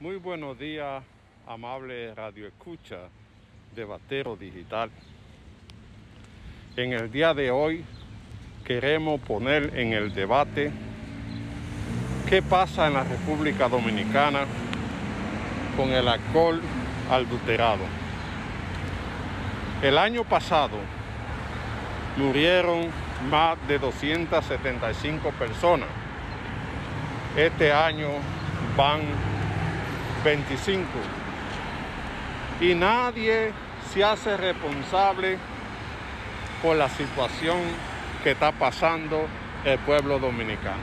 Muy buenos días, amable radio escucha de Batero Digital. En el día de hoy queremos poner en el debate qué pasa en la República Dominicana con el alcohol adulterado. El año pasado murieron más de 275 personas. Este año van 25. Y nadie se hace responsable por la situación que está pasando el pueblo dominicano.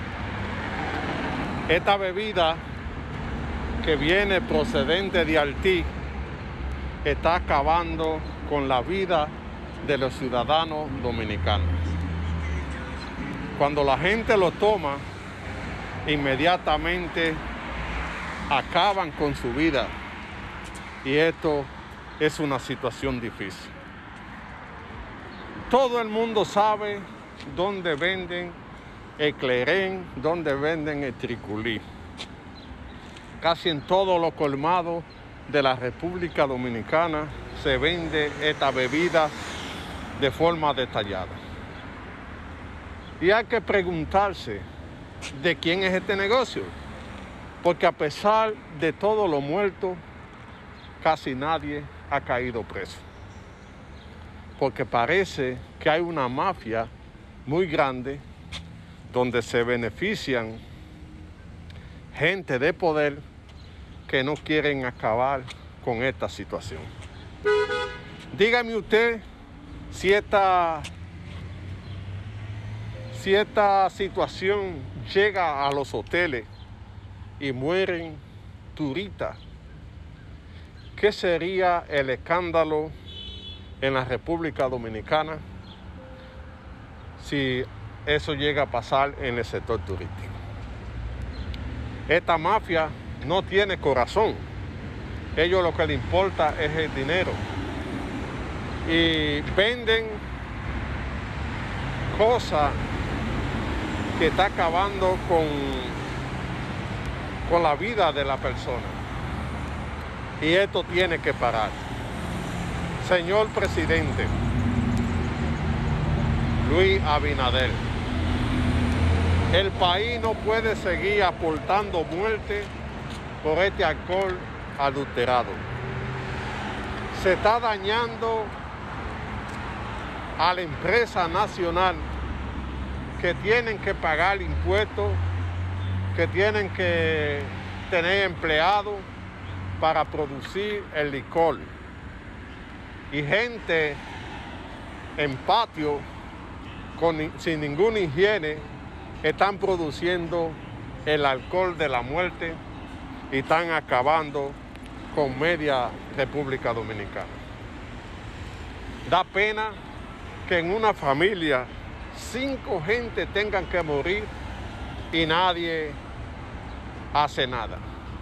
Esta bebida que viene procedente de Haití está acabando con la vida de los ciudadanos dominicanos. Cuando la gente lo toma, inmediatamente acaban con su vida, y esto es una situación difícil. Todo el mundo sabe dónde venden el Clerén, dónde venden el Triculí. Casi en todos los colmados de la República Dominicana se vende esta bebida de forma detallada. Y hay que preguntarse de quién es este negocio, porque a pesar de todos los muertos, casi nadie ha caído preso. Porque parece que hay una mafia muy grande donde se benefician gente de poder que no quieren acabar con esta situación. Dígame usted si esta situación llega a los hoteles y mueren turistas, ¿qué sería el escándalo en la República Dominicana si eso llega a pasar en el sector turístico? Esta mafia no tiene corazón. Ellos lo que les importa es el dinero. Y venden cosas que está acabando con la vida de la persona. Y esto tiene que parar. Señor presidente Luis Abinader, el país no puede seguir aportando muerte por este alcohol adulterado. Se está dañando a la empresa nacional que tienen que pagar impuestos, que tienen que tener empleados para producir el licor. Y gente en patio sin ninguna higiene están produciendo el alcohol de la muerte y están acabando con media República Dominicana. Da pena que en una familia 5 gente tengan que morir y nadie hace nada.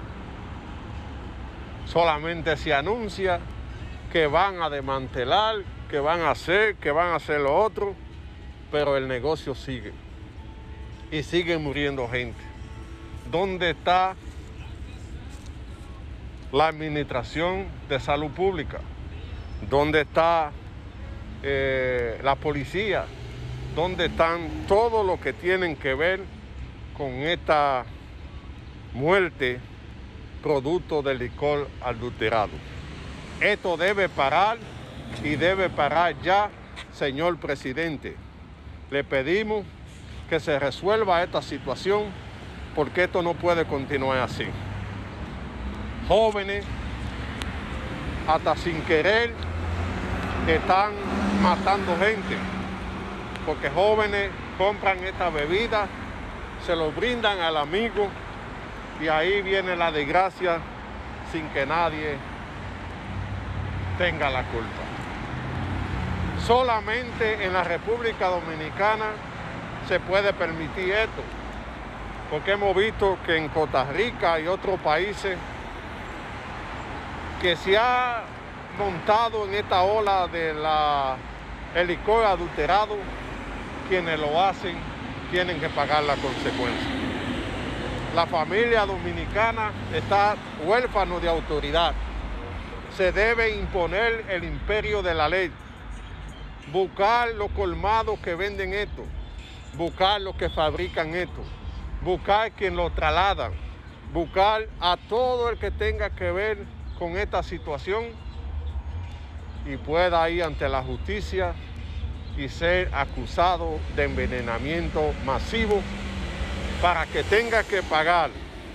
Solamente se anuncia que van a desmantelar, que van a hacer lo otro, pero el negocio sigue. Y sigue muriendo gente. ¿Dónde está la administración de salud pública? ¿Dónde está la policía? ¿Dónde están todos los que tienen que ver con esta muerte producto del licor adulterado? Esto debe parar y debe parar ya, señor presidente. Le pedimos que se resuelva esta situación porque esto no puede continuar así. Jóvenes, hasta sin querer, están matando gente porque jóvenes compran esta bebida, se lo brindan al amigo y ahí viene la desgracia sin que nadie tenga la culpa. Solamente en la República Dominicana se puede permitir esto, porque hemos visto que en Costa Rica y otros países que se ha montado en esta ola del licor adulterado, quienes lo hacen tienen que pagar la consecuencia. La familia dominicana está huérfano de autoridad. Se debe imponer el imperio de la ley. Buscar los colmados que venden esto. Buscar los que fabrican esto. Buscar quien lo trasladan. Buscar a todo el que tenga que ver con esta situación y pueda ir ante la justicia y ser acusado de envenenamiento masivo para que tenga que pagar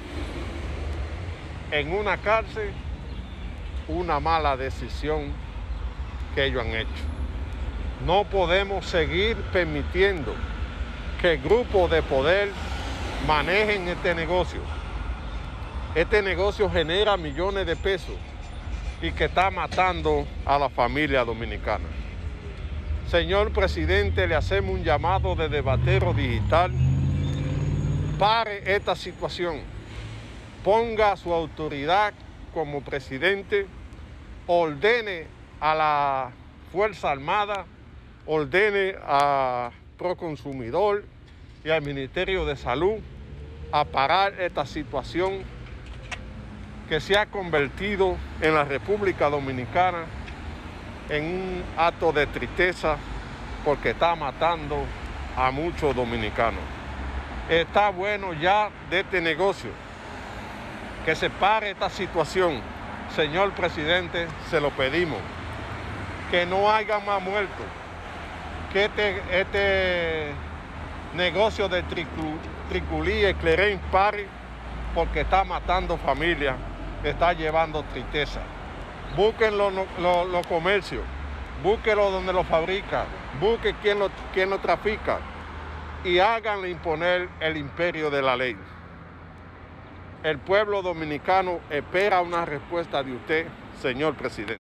en una cárcel una mala decisión que ellos han hecho. No podemos seguir permitiendo que grupos de poder manejen este negocio. Este negocio genera millones de pesos y que está matando a la familia dominicana. Señor presidente, le hacemos un llamado de Debatero Digital. Pare esta situación. Ponga su autoridad como presidente. Ordene a la Fuerza Armada, ordene a Proconsumidor y al Ministerio de Salud a parar esta situación que se ha convertido en la República Dominicana en un acto de tristeza porque está matando a muchos dominicanos. Está bueno ya de este negocio, que se pare esta situación. Señor presidente, se lo pedimos, que no haya más muertos, que este negocio de Triculí y Clerén pare, porque está matando familias, está llevando tristeza. Busquen los comercios, búsquenlo donde lo fabrican, busquen quién lo trafica y háganle imponer el imperio de la ley. El pueblo dominicano espera una respuesta de usted, señor presidente.